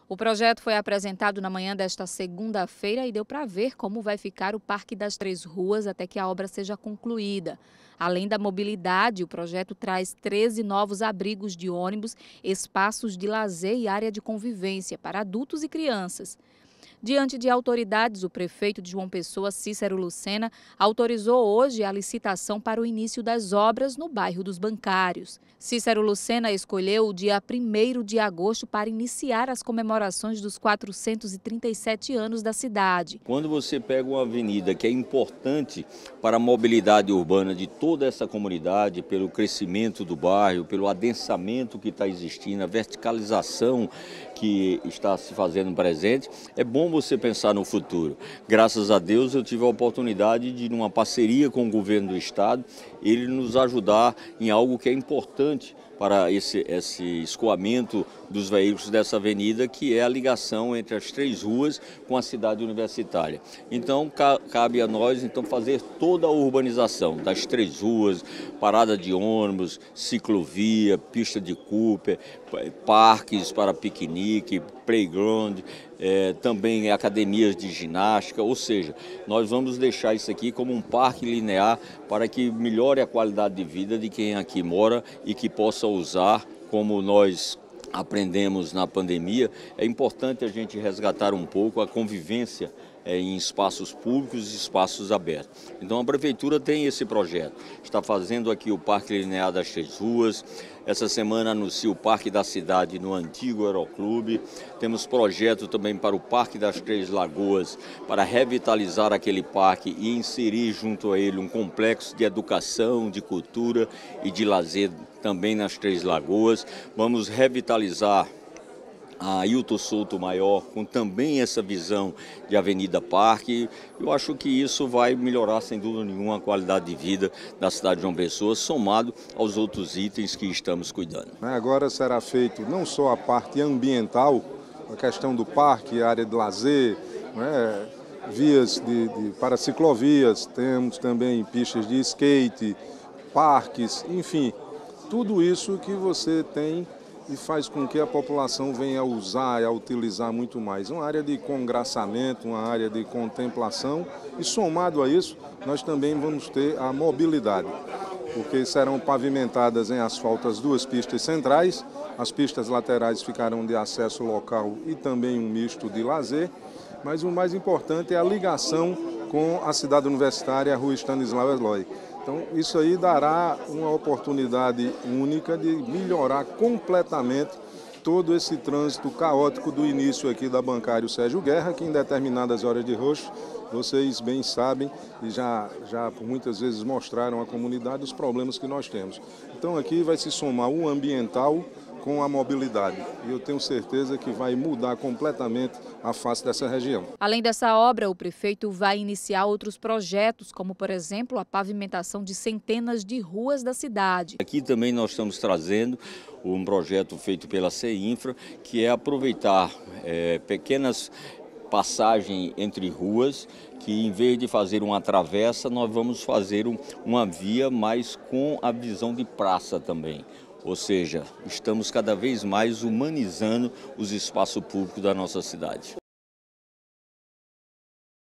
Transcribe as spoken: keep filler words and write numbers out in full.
O projeto foi apresentado na manhã desta segunda-feira e deu para ver como vai ficar o Parque das Três Ruas até que a obra seja concluída. Além da mobilidade, o projeto traz treze novos abrigos de ônibus, espaços de lazer e área de convivência para adultos e crianças. Diante de autoridades, o prefeito de João Pessoa, Cícero Lucena, autorizou hoje a licitação para o início das obras no bairro dos Bancários. Cícero Lucena escolheu o dia primeiro de agosto para iniciar as comemorações dos quatrocentos e trinta e sete anos da cidade. Quando você pega uma avenida que é importante para a mobilidade urbana de toda essa comunidade, pelo crescimento do bairro, pelo adensamento que está existindo, a verticalização que está se fazendo presente, é bom você pensar no futuro. Graças a Deus eu tive a oportunidade de, numa parceria com o governo do estado, ele nos ajudar em algo que é importante para esse, esse escoamento dos veículos dessa avenida, que é a ligação entre as três ruas com a cidade universitária. Então, cabe a nós então fazer toda a urbanização das três ruas, parada de ônibus, ciclovia, pista de Cooper, parques para piquenique, playground, é, também academias de ginástica, ou seja, nós vamos deixar isso aqui como um parque linear para que melhore a qualidade de vida de quem aqui mora e que possa usar, como nós aprendemos na pandemia. É importante a gente resgatar um pouco a convivência é, em espaços públicos e espaços abertos. Então a prefeitura tem esse projeto, está fazendo aqui o Parque Linear das Três Ruas, essa semana anuncia o Parque da Cidade no antigo Aeroclube, temos projeto também para o Parque das Três Lagoas, para revitalizar aquele parque e inserir junto a ele um complexo de educação, de cultura e de lazer também nas Três Lagoas. Vamos revitalizar a Ailton Souto Maior, com também essa visão de Avenida Parque. Eu acho que isso vai melhorar, sem dúvida nenhuma, a qualidade de vida da cidade de João Pessoa, somado aos outros itens que estamos cuidando. Agora será feito não só a parte ambiental, a questão do parque, área de lazer, né, vias de, de, para ciclovias, temos também pistas de skate, parques, enfim, tudo isso que você tem e faz com que a população venha a usar e a utilizar muito mais. Uma área de congraçamento, uma área de contemplação e, somado a isso, nós também vamos ter a mobilidade, porque serão pavimentadas em asfalto as duas pistas centrais, as pistas laterais ficarão de acesso local e também um misto de lazer, mas o mais importante é a ligação com a cidade universitária, a Rua Stanislau Eloy. Então, isso aí dará uma oportunidade única de melhorar completamente todo esse trânsito caótico do início aqui da Bancário Sérgio Guerra, que em determinadas horas de rush, vocês bem sabem e já, já por muitas vezes mostraram à comunidade os problemas que nós temos. Então, aqui vai se somar o ambiental com a mobilidade. E eu tenho certeza que vai mudar completamente a face dessa região. Além dessa obra, o prefeito vai iniciar outros projetos, como, por exemplo, a pavimentação de centenas de ruas da cidade. Aqui também nós estamos trazendo um projeto feito pela CEINFRA, que é aproveitar é, pequenas passagens entre ruas, que em vez de fazer uma travessa, nós vamos fazer um, uma via, mas com a visão de praça também. Ou seja, estamos cada vez mais humanizando os espaços públicos da nossa cidade.